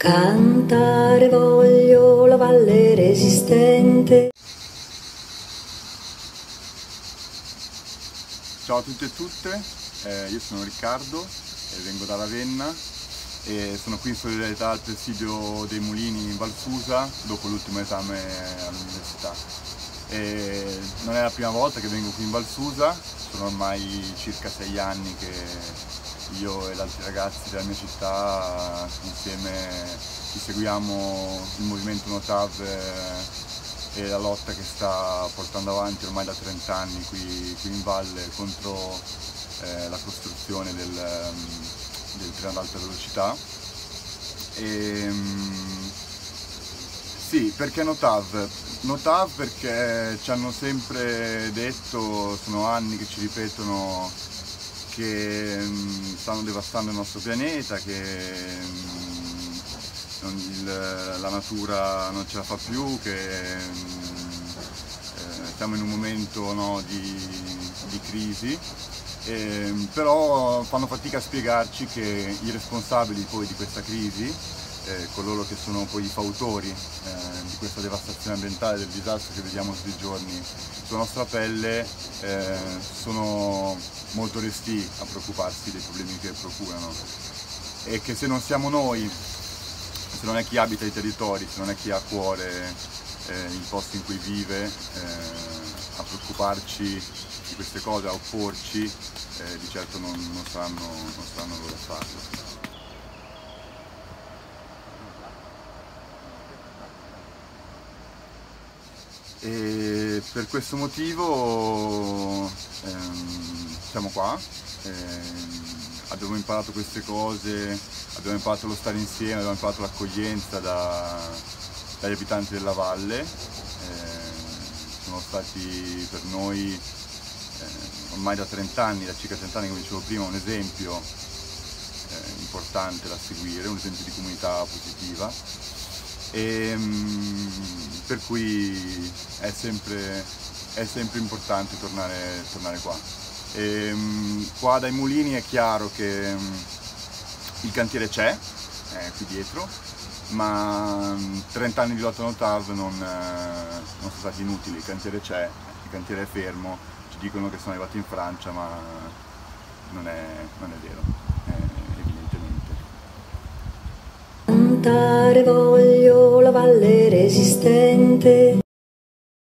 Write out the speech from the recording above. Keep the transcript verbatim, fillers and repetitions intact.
Cantare voglio la valle resistente. Ciao a tutti e tutte, eh, io sono Riccardo e vengo da Ravenna e sono qui in solidarietà al presidio dei mulini in Val Susa dopo l'ultimo esame all'università. E non è la prima volta che vengo qui in Val Susa, sono ormai circa sei anni che io e gli altri ragazzi della mia città insieme ci seguiamo il movimento Notav e la lotta che sta portando avanti ormai da trenta anni qui, qui in valle contro eh, la costruzione del, del treno ad alta velocità. E, sì, perché Notav? Notav perché ci hanno sempre detto, sono anni che ci ripetono che mh, stanno devastando il nostro pianeta, che mh, non, il, la natura non ce la fa più, che mh, eh, siamo in un momento no, di, di crisi, e, però fanno fatica a spiegarci che i responsabili poi di questa crisi, eh, coloro che sono poi i fautori eh, di questa devastazione ambientale, del disastro che vediamo tutti i giorni sulla nostra pelle, eh, sono molto restii a preoccuparsi dei problemi che procurano, e che se non siamo noi, se non è chi abita i territori, se non è chi ha a cuore eh, il posto in cui vive eh, a preoccuparci di queste cose, a opporci, eh, di certo non, non, saranno, non saranno loro a farlo. E per questo motivo ehm, siamo qua, ehm, abbiamo imparato queste cose, abbiamo imparato lo stare insieme, abbiamo imparato l'accoglienza da, dagli abitanti della valle, ehm, sono stati per noi eh, ormai da trenta anni, da circa trenta anni come dicevo prima, un esempio eh, importante da seguire, un esempio di comunità positiva. E, per cui è sempre, è sempre importante tornare, tornare qua. E, qua dai mulini è chiaro che il cantiere c'è, è qui dietro, ma trenta anni di lotta Notav non, non sono stati inutili, il cantiere c'è, il cantiere è fermo, ci dicono che sono arrivati in Francia, ma non è, non è vero, eh, evidentemente. Cantare voglio la valle resistente.